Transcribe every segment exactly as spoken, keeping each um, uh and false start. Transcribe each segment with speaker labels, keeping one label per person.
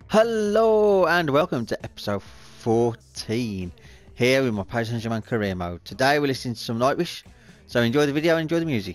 Speaker 1: Hello and welcome to episode fourteen here with my Paris Saint-Germain career mode. Today we're listening to some Nightwish, so enjoy the video and enjoy the music.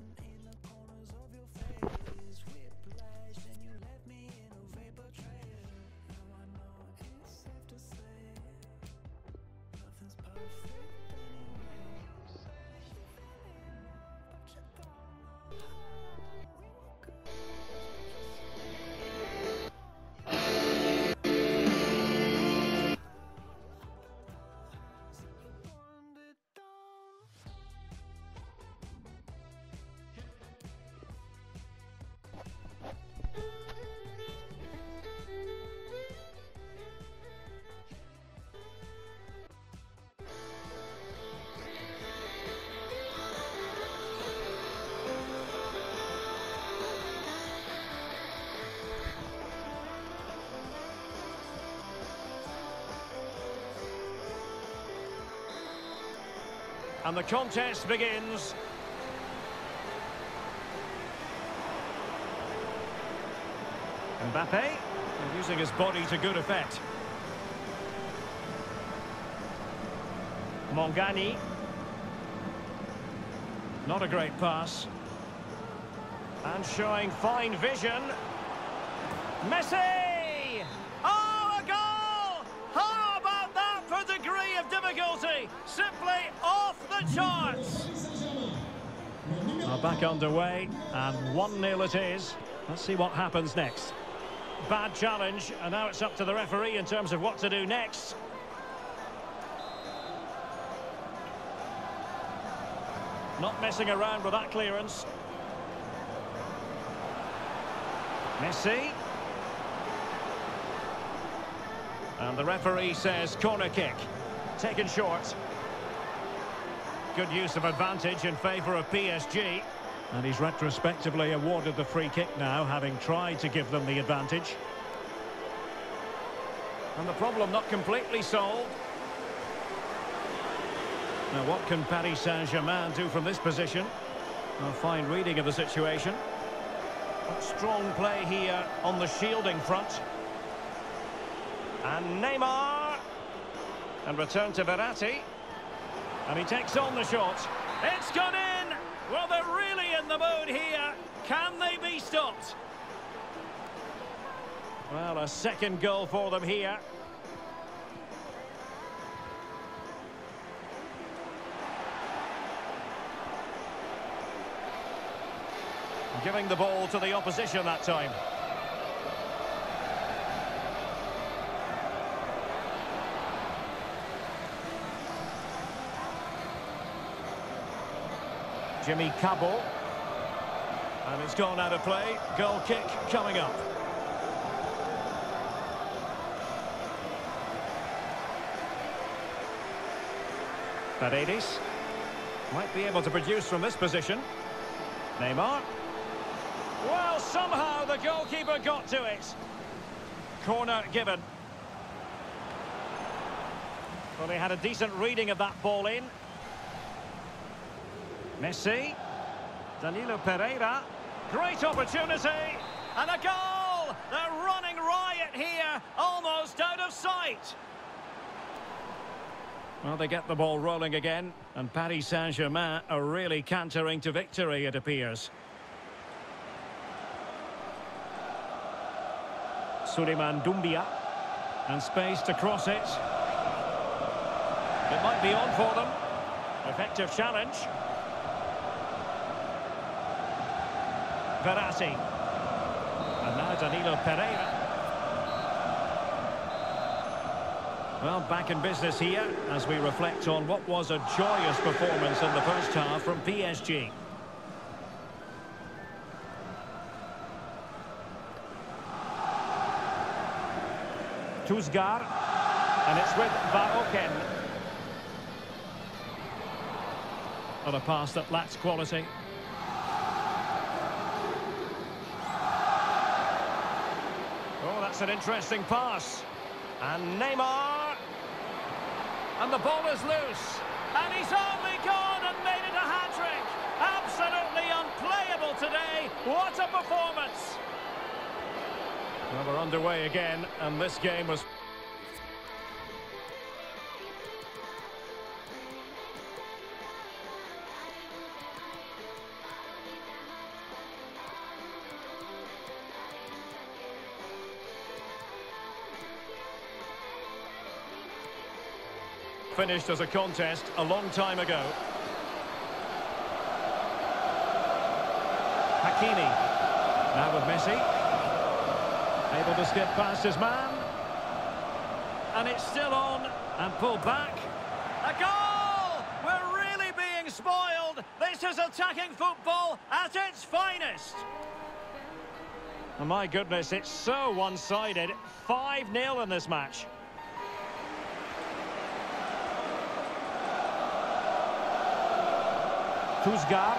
Speaker 2: And the contest begins. Mbappe, using his body to good effect. Mongani. Not a great pass. And showing fine vision. Messi! Oh, a goal! How about that for degree of difficulty? Simply off the charts. Are back underway, and one nil it is. Let's see what happens next. Bad challenge, and now it's up to the referee in terms of what to do next. Not messing around with that clearance. Messi. And the referee says corner kick. Taken short. Good use of advantage in favour of P S G. And he's retrospectively awarded the free kick now, having tried to give them the advantage. And the problem not completely solved. Now what can Paris Saint-Germain do from this position? A fine reading of the situation. But strong play here on the shielding front. And Neymar. And return to Verratti. And he takes on the shot. It's gone in! Well, they're really in the mood here. Can they be stopped? Well, a second goal for them here. Giving the ball to the opposition that time. Jimmy Cabot. And it's gone out of play. Goal kick coming up. Paredes. Might be able to produce from this position. Neymar. Well, somehow the goalkeeper got to it. Corner given. Well, he had a decent reading of that ball in. Messi. Danilo Pereira. Great opportunity. And a goal! They're running riot here, almost out of sight. Well, they get the ball rolling again, and Paris Saint-Germain are really cantering to victory, it appears. Suleiman Doumbia. And space to cross it. It might be on for them. Effective challenge. Verratti. And now Danilo Pereira. Well, back in business here as we reflect on what was a joyous performance in the first half from P S G. Tuzgar, and it's with Baroken. On a pass that lacks quality. Oh, that's an interesting pass. And Neymar. And the ball is loose. And he's only gone and made it a hat-trick. Absolutely unplayable today. What a performance. Well, we're underway again, and this game was... finished as a contest a long time ago. Hakimi, now with Messi. Able to skip past his man. And it's still on, and pulled back. A goal! We're really being spoiled. This is attacking football at its finest. Oh, my goodness, it's so one-sided. five nil in this match. Kuzgar.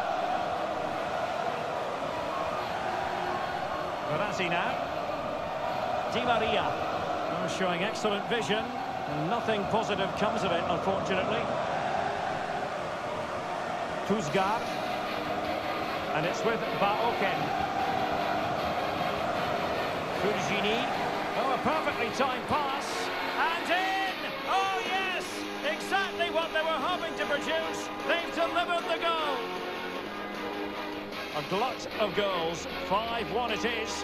Speaker 2: Verratti now. Di Maria. Oh, showing excellent vision. And nothing positive comes of it, unfortunately. Kuzgar. And it's with Baoken. Furgini. Oh, a perfectly timed pass. And in! Oh, yes! Exactly what they were hoping to produce. They've delivered the goal. A glut of goals. five one it is.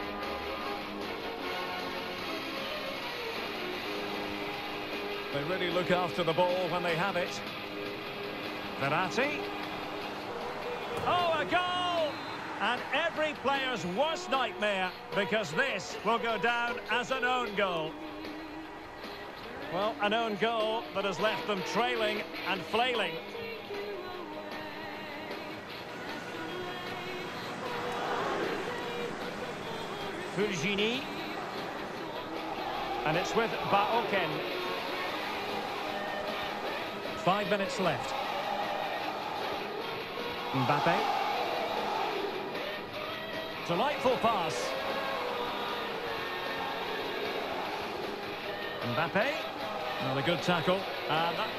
Speaker 2: They really look after the ball when they have it. Verratti. Oh, a goal! And every player's worst nightmare, because this will go down as an own goal. Well, an own goal that has left them trailing and flailing. Furgini. And it's with Baoken. Five minutes left. Mbappe. Delightful pass. Mbappe. Another good tackle. And that...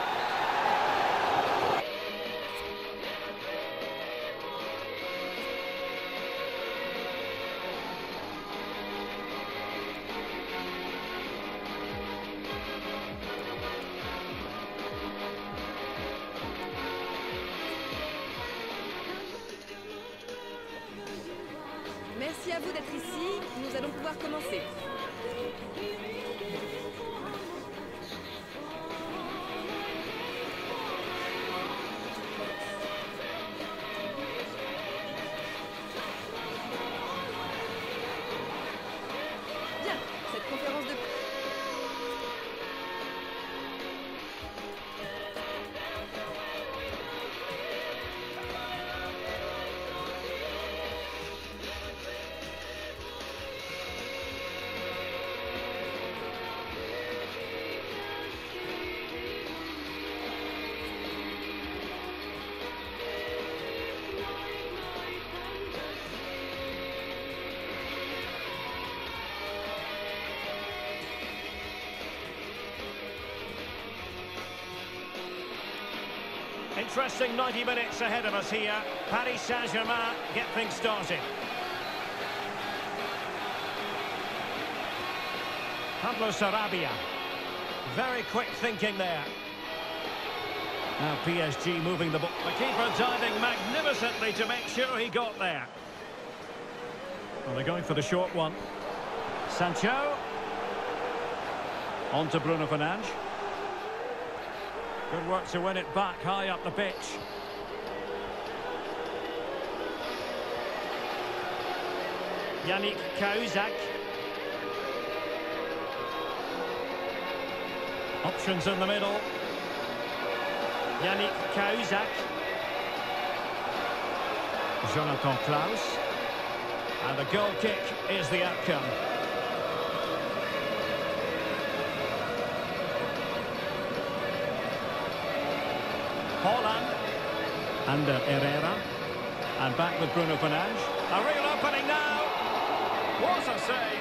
Speaker 3: Merci à vous d'être ici. Nous allons pouvoir commencer. Bien, cette conférence de...
Speaker 2: Interesting ninety minutes ahead of us here. Paris Saint-Germain get things started. Pablo Sarabia. Very quick thinking there. Now P S G moving the ball. The keeper diving magnificently to make sure he got there. Well, they're going for the short one. Sancho. On to Bruno Fernandes. Good work to win it back high up the pitch. Yannick Cahuzac. Options in the middle. Yannick Cahuzac. Jonathan Klaus. And the goal kick is the outcome. Holland. Under Herrera. And back with Bruno Fernandes. A real opening now. What a save.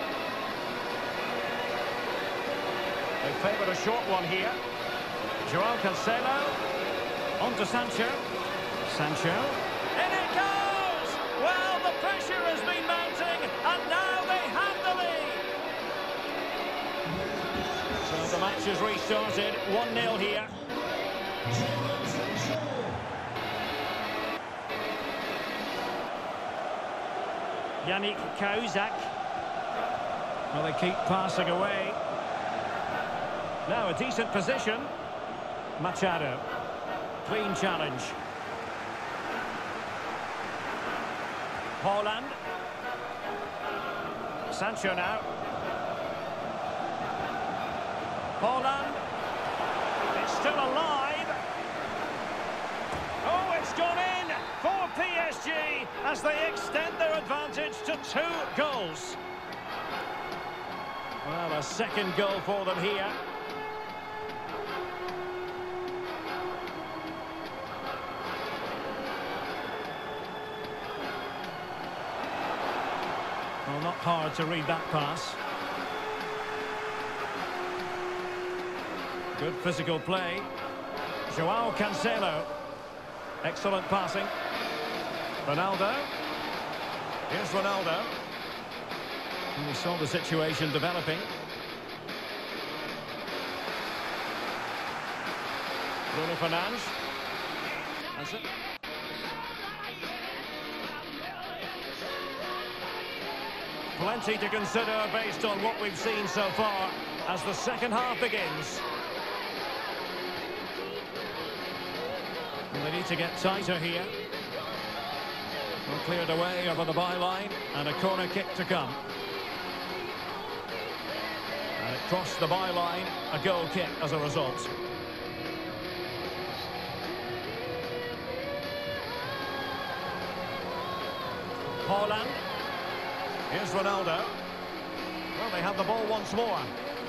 Speaker 2: They favour a short one here. Joao Cancelo. On to Sancho. Sancho. In it goes! Well, the pressure has been mounting, and now they have So the match has restarted, one nil here. Yannick Cahuzac. Well, they keep passing away. Now a decent position. Machado. Clean challenge. Haaland. Sancho now. Haaland. It's still alive. Oh, it's gone in for P S G as they extend their advantage to two goals. Well, a second goal for them here. Well, not hard to read that pass. Good physical play. Joao Cancelo. Excellent passing. Ronaldo. Here's Ronaldo. And we saw the situation developing. Bruno Fernandes. That's it. Plenty to consider based on what we've seen so far as the second half begins. And they need to get tighter here. Well, cleared away over the byline and a corner kick to come. And it crossed the byline, a goal kick as a result. Haaland. Here's Ronaldo. Well, they have the ball once more.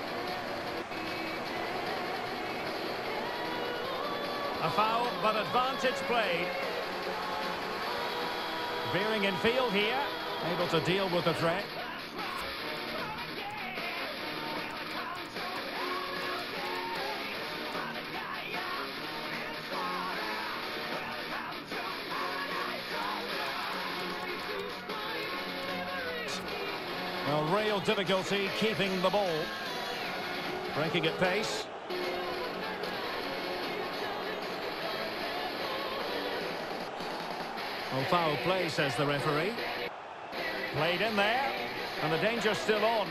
Speaker 2: A foul, but advantage played. Veering in field here, able to deal with the threat. Well, real difficulty keeping the ball. Breaking at pace. Well, foul play, says the referee. Played in there, and the danger's still on.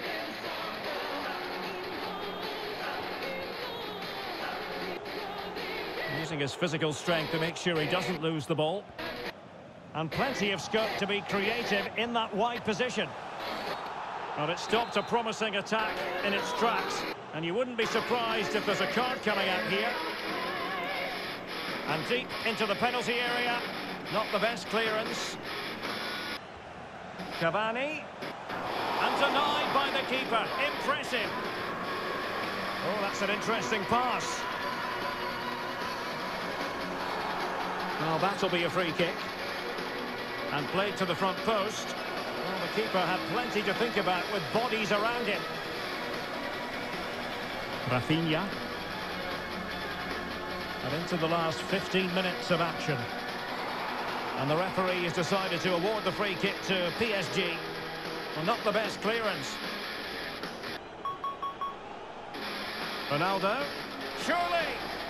Speaker 2: Using his physical strength to make sure he doesn't lose the ball. And plenty of scope to be creative in that wide position. Well, it stopped a promising attack in its tracks, and you wouldn't be surprised if there's a card coming out here. And deep into the penalty area, not the best clearance. Cavani, and denied by the keeper. Impressive. Oh, that's an interesting pass. Well, that'll be a free kick. And played to the front post. Well, the keeper had plenty to think about with bodies around him. Rafinha. And into the last fifteen minutes of action. And the referee has decided to award the free kick to P S G. Well, not the best clearance. Ronaldo. Surely.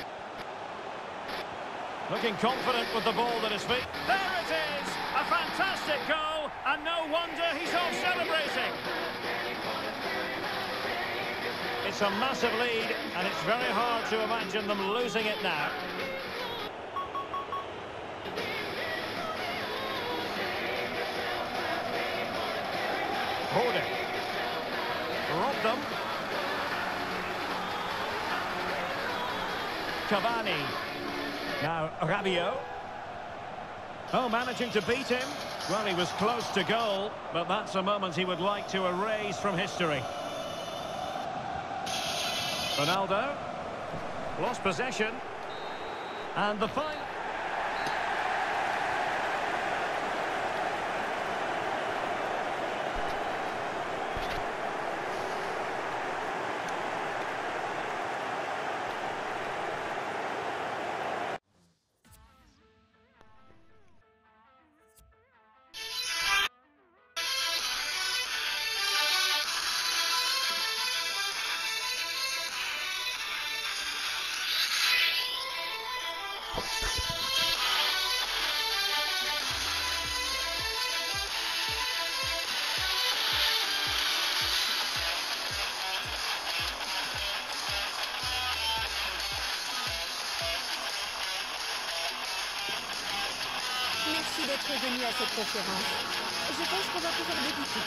Speaker 2: Looking confident with the ball at his feet. There it is! A fantastic goal, and no wonder he's off celebrating. It's a massive lead, and it's very hard to imagine them losing it now. Holding. Robbed them. Cavani. Now Rabiot. Oh, managing to beat him. Well, he was close to goal, but that's a moment he would like to erase from history. Ronaldo. Lost possession. And the final.
Speaker 3: d'être venu à cette conférence. Je pense qu'on va pouvoir débuter.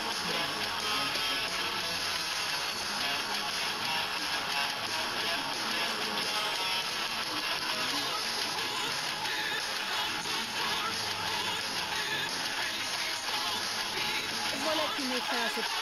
Speaker 3: Voilà qui met fin à cette...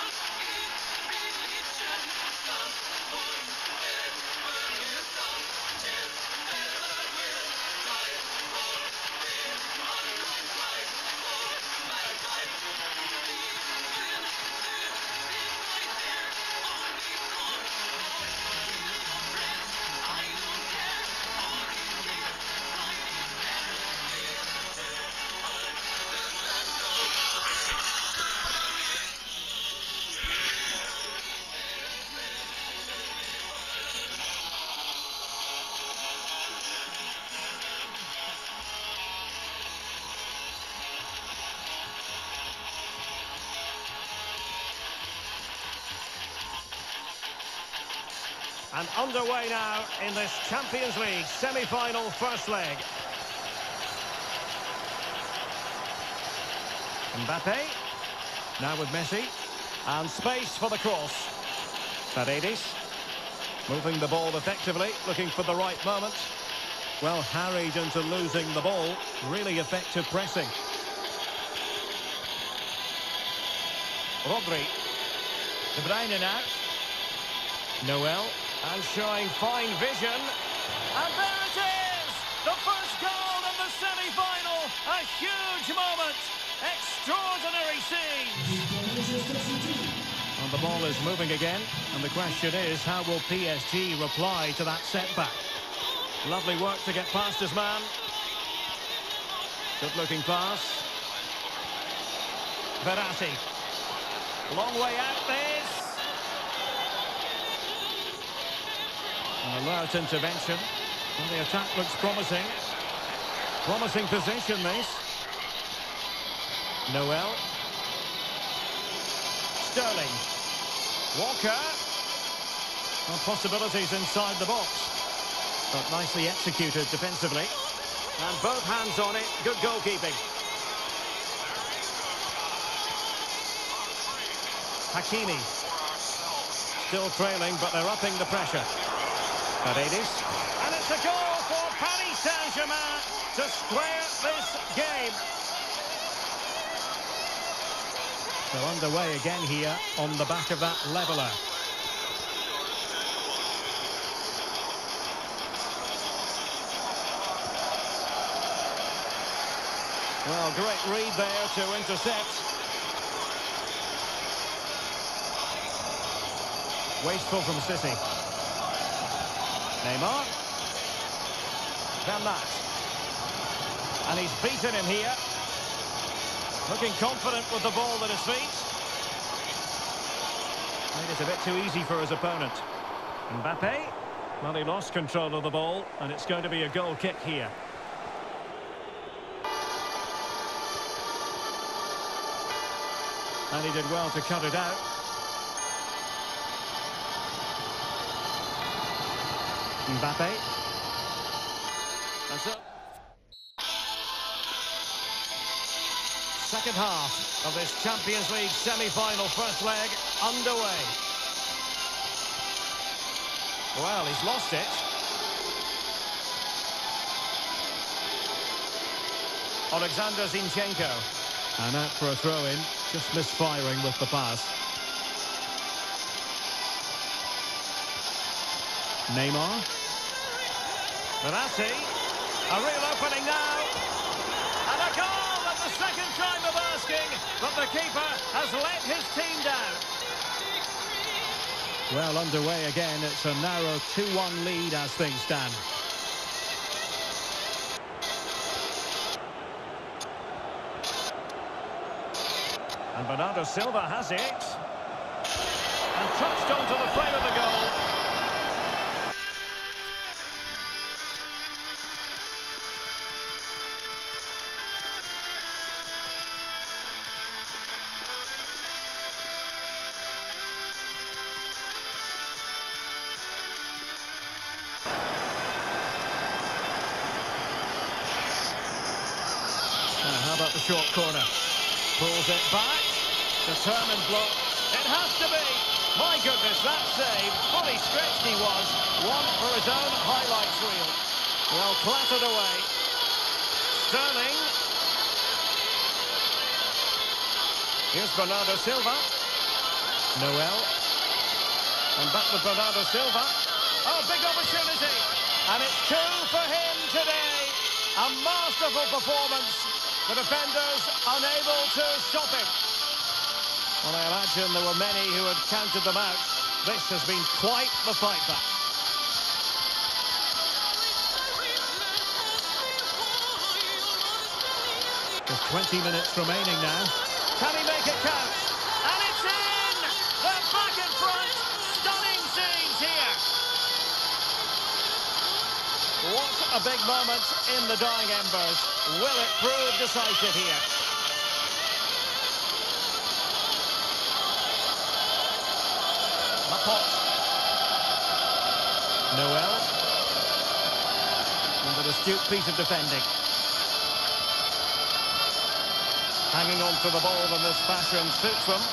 Speaker 2: And underway now in this Champions League semi-final first leg. Mbappe, now with Messi, and space for the cross. Paredes, moving the ball effectively, looking for the right moment. Well, harried into losing the ball, really effective pressing. Rodri, De Bruyne now. Noel. And showing fine vision. And there it is! The first goal in the semi-final. A huge moment. Extraordinary scenes. And the ball is moving again. And the question is, how will P S G reply to that setback? Lovely work to get past his man. Good-looking pass. Verratti. Long way out this. An alert intervention. And the attack looks promising. Promising position, this. Noel. Sterling. Walker. Well, possibilities inside the box. But nicely executed defensively. And both hands on it. Good goalkeeping. Hakimi. Still trailing, but they're upping the pressure. Paredes. And it's a goal for Paris Saint-Germain to square this game. So underway again here on the back of that leveller. Well, great read there to intercept. Wasteful from City. Neymar. Van Nat. And he's beaten him here. Looking confident with the ball at his feet. Made it a bit too easy for his opponent. Mbappe. Well, he lost control of the ball, and it's going to be a goal kick here. And he did well to cut it out. Mbappe. That's it. Second half of this Champions League semi-final first leg underway. Well, he's lost it. Alexander Zinchenko. And out for a throw-in, just misfiring with the pass. Neymar. Verratti. A real opening now. And a goal at the second time of asking. But the keeper has let his team down. Well, underway again. It's a narrow two one lead as things stand. And Bernardo Silva has it. And touched onto the frame of the goal. short corner. Pulls it back. Determined block. It has to be. My goodness, that save. Fully stretched he was. One for his own highlights reel. Well, clattered away. Sterling. Here's Bernardo Silva. Noel. And back with Bernardo Silva. Oh, big opportunity. And it's two for him today. A masterful performance. The defenders unable to stop him. Well, I imagine there were many who had counted them out. This has been quite the fight back. There's twenty minutes remaining now. Can he make it count? And it's in! They're back in front. Stunning scenes here. What a big moment in the dying embers. Will it prove decisive here? Laporte. Noel. And an astute piece of defending. Hanging on to the ball in this fashion suits them.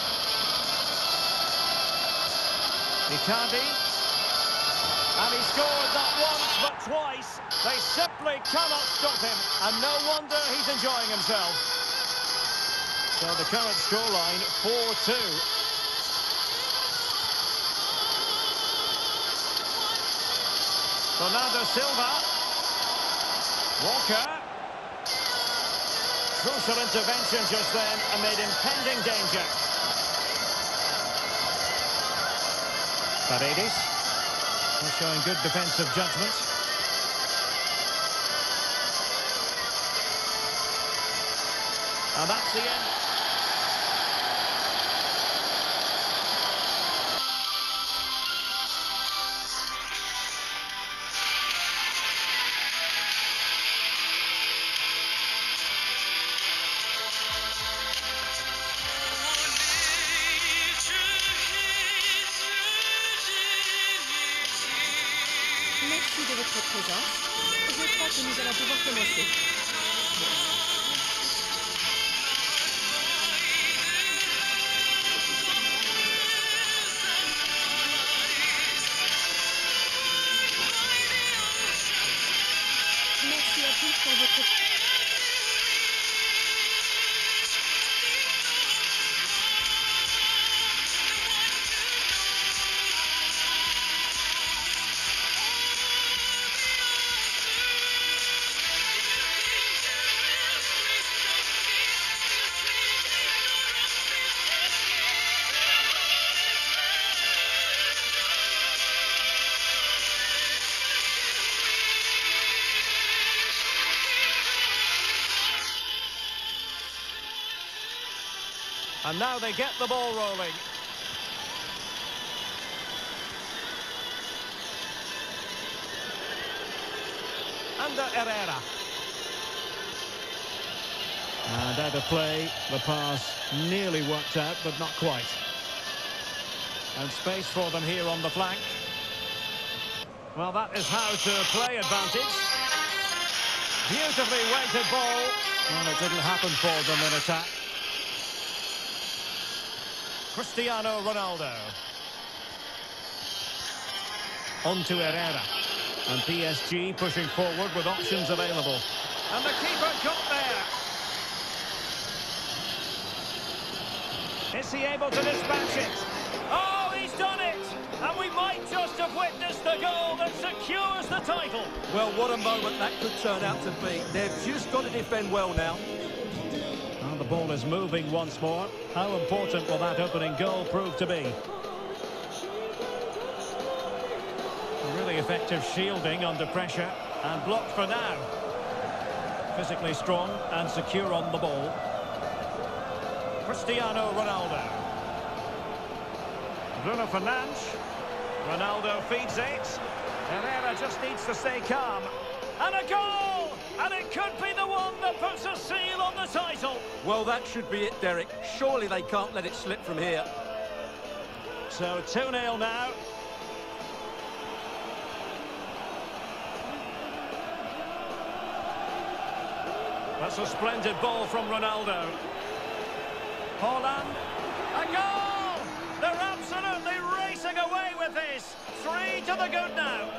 Speaker 2: Icardi. And he scored not once but twice. They simply cannot stop him. And no wonder he's enjoying himself. So the current scoreline, four two. Bernardo Silva. Walker. Crucial intervention just then amid impending danger. Paredes. He's showing good defensive judgment. And that's the end.
Speaker 3: Merci de votre présence. Je crois que nous allons pouvoir commencer. Merci à tous pour votre...
Speaker 2: And now they get the ball rolling. Under Herrera. And out of play, the pass nearly worked out, but not quite. And space for them here on the flank. Well, that is how to play advantage. Beautifully weighted ball. Well, it didn't happen for them in attack. Cristiano Ronaldo. On to Herrera. And P S G pushing forward with options available. And the keeper got there. Is he able to dispatch it? Oh, he's done it! And we might just have witnessed the goal that secures the title.
Speaker 4: Well, what a moment that could turn out to be. They've just got to defend well now.
Speaker 2: And the ball is moving once more. How important will that opening goal prove to be? Really effective shielding under pressure. And blocked for now. Physically strong and secure on the ball. Cristiano Ronaldo. Bruno Fernandes. Ronaldo feeds it. Herrera just needs to stay calm. And a goal! And it could be the one that puts a seal on the title.
Speaker 4: Well, that should be it, Derek. Surely they can't let it slip from here.
Speaker 2: So two nil now. That's a splendid ball from Ronaldo. Haaland. A goal! They're absolutely racing away with this. Three to the good now.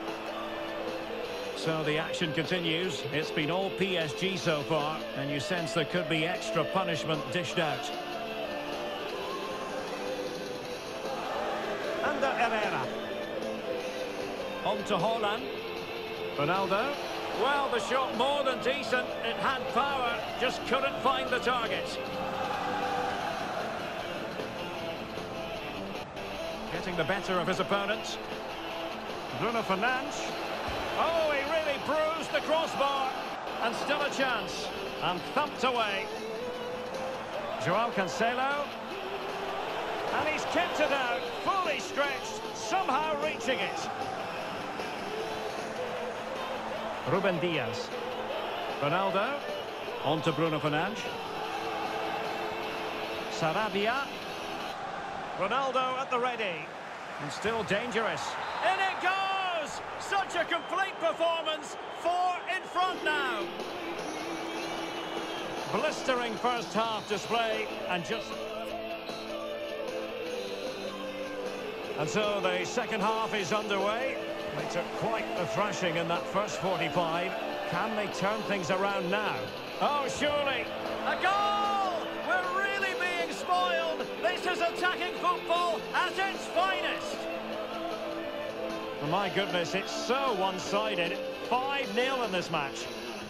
Speaker 2: So the action continues. It's been all P S G so far, and you sense there could be extra punishment dished out. Under Herrera. On to Haaland. Ronaldo. Well, the shot more than decent. It had power, just couldn't find the target. Getting the better of his opponent. Bruno Fernandes. Oh, he really bruised the crossbar. And still a chance. And thumped away. Joao Cancelo. And he's kept it out, fully stretched, somehow reaching it. Ruben Diaz. Ronaldo. On to Bruno Fernandes. Sarabia. Ronaldo at the ready. And still dangerous. In it goes! Such a complete performance. Four in front now. Blistering first half display. And just... And so the second half is underway. They took quite a thrashing in that first forty-five. Can they turn things around now? Oh, surely. A goal! We're really being spoiled. This is attacking football at its finest. Oh, my goodness, it's so one-sided. five nil in this match.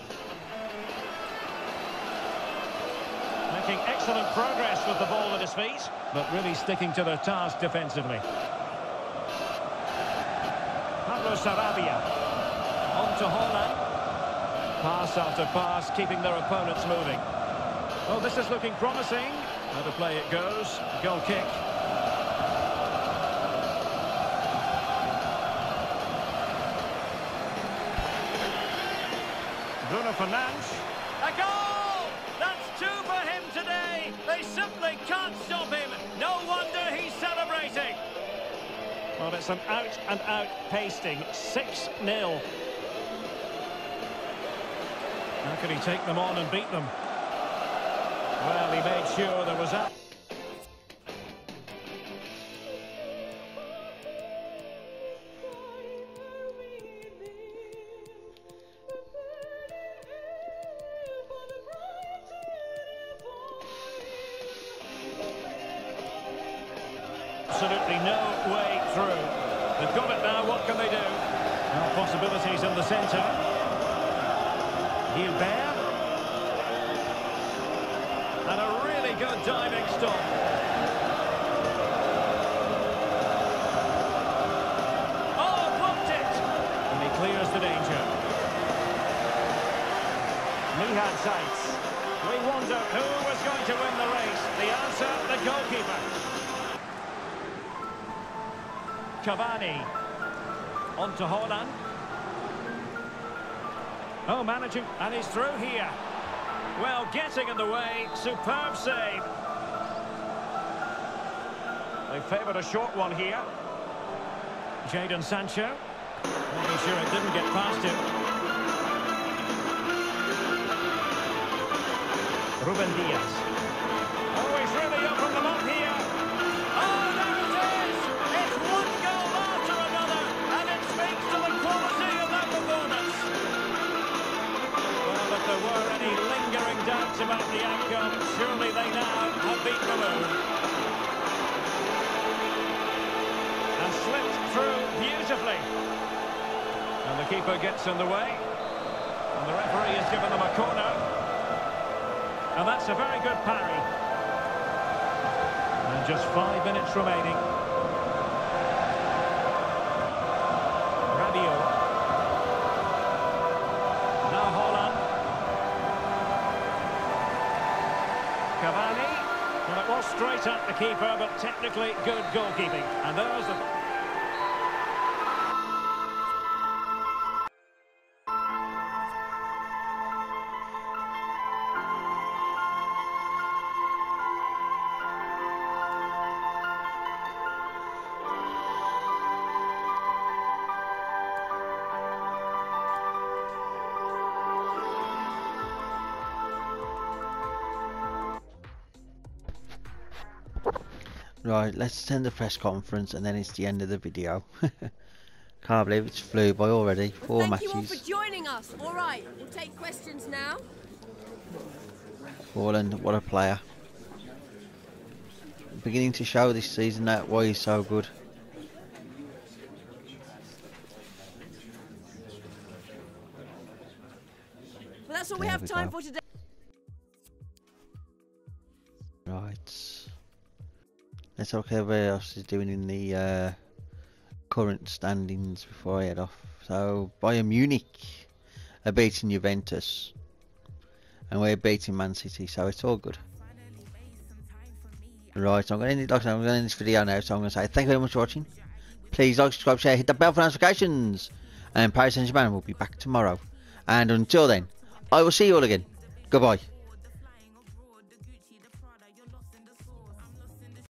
Speaker 2: Making excellent progress with the ball at his feet, but really sticking to their task defensively. Pablo Sarabia. On to Haaland. Pass after pass, keeping their opponents moving. Oh, this is looking promising. How to play it goes. Goal kick. Bruno Fernandes. A goal! That's two for him today. They simply can't stop him. No wonder he's celebrating. Well, it's an out-and-out pasting. six nil. How can he take them on and beat them? Well, he made sure there was that. Absolutely no way through. They've got it now, what can they do? Now possibilities in the centre. Gilbert. And a really good diving stop. Oh, blocked it! And he clears the danger. Mihad Zaitz. We wonder who was going to win the race. The answer, the goalkeeper. Cavani. On to Haaland. Oh, managing, and he's through here. Well, getting in the way, superb save. They favoured a short one here. Jadon Sancho. Making sure it didn't get past him. Ruben Diaz. Oh, he's really opened them up here. Oh, there it is! It's one goal after another, and it speaks to the quality of that performance. Well, if there were any lingering doubts about the outcome, surely they now have been removed. And slipped through beautifully. And the keeper gets in the way. And the referee has given them a corner. And that's a very good parry. And just five minutes remaining. Rabiot. Now Haaland. Cavani. Well, it was straight at the keeper, but technically good goalkeeping. And there's the...
Speaker 1: Right, let's attend the press conference and then it's the end of the video. Can't believe it's flew by already. Four
Speaker 3: Thank
Speaker 1: matches.
Speaker 3: you all for joining us. All right, we'll take questions now.
Speaker 1: Haaland, what a player. Beginning to show this season that why he's so good.
Speaker 3: Well, that's all we
Speaker 1: There
Speaker 3: have
Speaker 1: we
Speaker 3: time
Speaker 1: go.
Speaker 3: for today.
Speaker 1: Right. Let's look at what else is doing in the uh, current standings before I head off. So Bayern Munich are beating Juventus and we're beating Man City, so it's all good. Right, I'm going to end, like I said, I'm going to end this video now, so I'm going to say thank you very much for watching. Please like, subscribe, share, hit the bell for notifications, and Paris Saint-Germain will be back tomorrow. And until then, I will see you all again. Goodbye.